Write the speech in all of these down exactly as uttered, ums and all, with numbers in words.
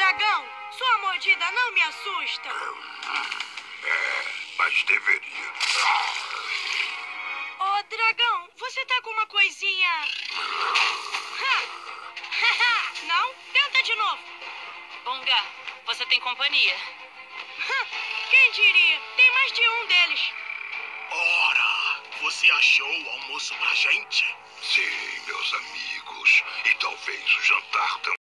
dragão, sua mordida não me assusta. É, mas deveria. Ô, dragão, você tá com uma coisinha... Não? Tenta de novo. Bunga, você tem companhia. Quem diria? Tem mais de um deles. Ora, você achou o almoço pra gente? Sim, meus amigos. E talvez o jantar também.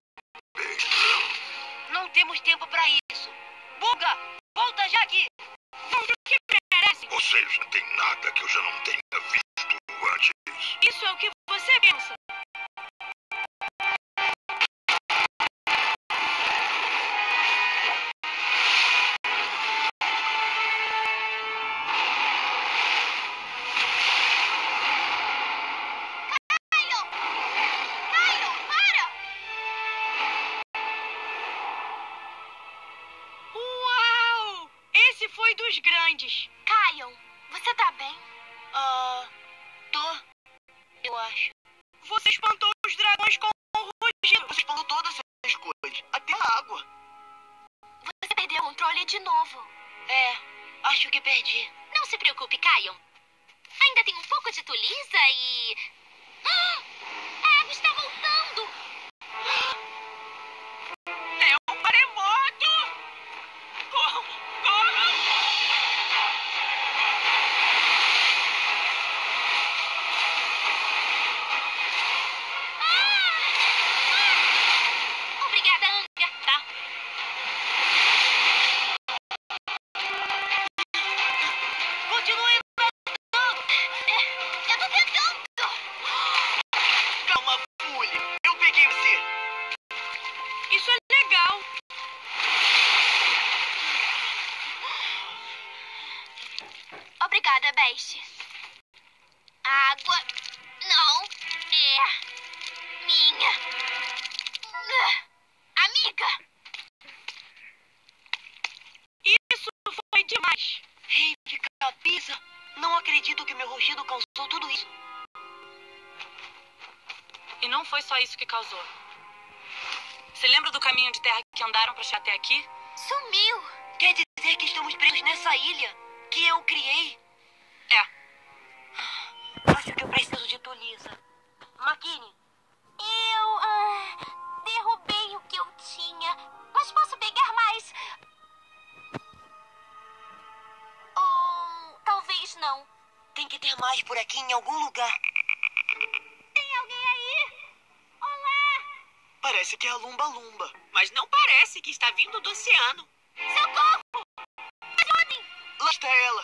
Não temos tempo pra isso. Bunga, volta já aqui. Vão ter o que merece. Ou seja, tem nada que eu já não tenha visto antes. Isso é o que você pensa. Uau! Esse foi dos grandes. Kion, você tá bem? Ah, tô. Eu acho. Você espantou os dragões com o rugido. Você espantou todas essas coisas, até a água. Você perdeu o controle de novo. É, acho que perdi. Não se preocupe, Kion. Ainda tem um pouco de Tulisa e... Ah! A água está voltando! É um maremoto! Corram! Corram! Obrigada, Anga. Tá. Continue nadando. Eu tô tentando! Calma, Fully. Eu peguei você. Isso é legal. Obrigada, Best. A água não é minha. Ah, amiga! Isso foi demais. Ei, que cabeça! Não acredito que meu rugido causou tudo isso. E não foi só isso que causou. Você lembra do caminho de terra que andaram pra chegar até aqui? Sumiu! Quer dizer que estamos presos nessa ilha que eu criei? É. Acho que eu preciso de Tulisa. Makini. Eu ah, derrubei o que eu tinha, mas posso pegar mais. Ou talvez não. Tem que ter mais por aqui em algum lugar. Tem alguém aí? Olá! Parece que é a Lumba Lumba. Mas não parece que está vindo do oceano. Socorro! Ajudem! Lá está ela.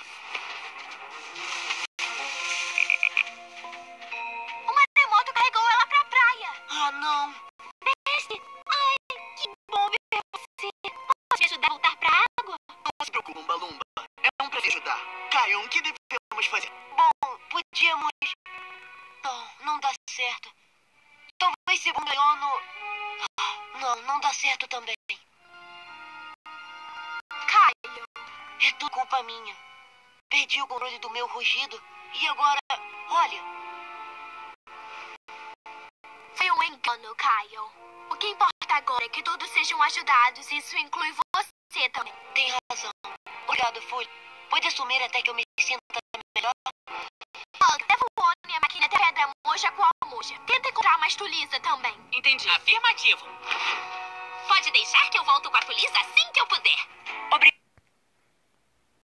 O maremoto carregou ela pra praia. Ah, não. Best! Ai, que bom ver você. Posso me ajudar a voltar pra água? Não se preocupe, Lumba Lumba. É um prazer ajudar. Kion, o que devemos fazer? Bom, podíamos... Não, não dá certo. Talvez se ganhou no... Não, não dá certo também. Kion. É tudo culpa minha. Perdi o controle do meu rugido e agora... Olha, Foi um engano, Kion. O que importa agora é que todos sejam ajudados. Isso inclui você também. tem razão. Obrigado, Folha. Pode assumir até que eu me sinta melhor? Bug, leva o Oni e a máquina de pedra moja com a moja. Tenta encontrar mais Tulisa também. Entendi. Afirmativo. Pode deixar que eu volto com a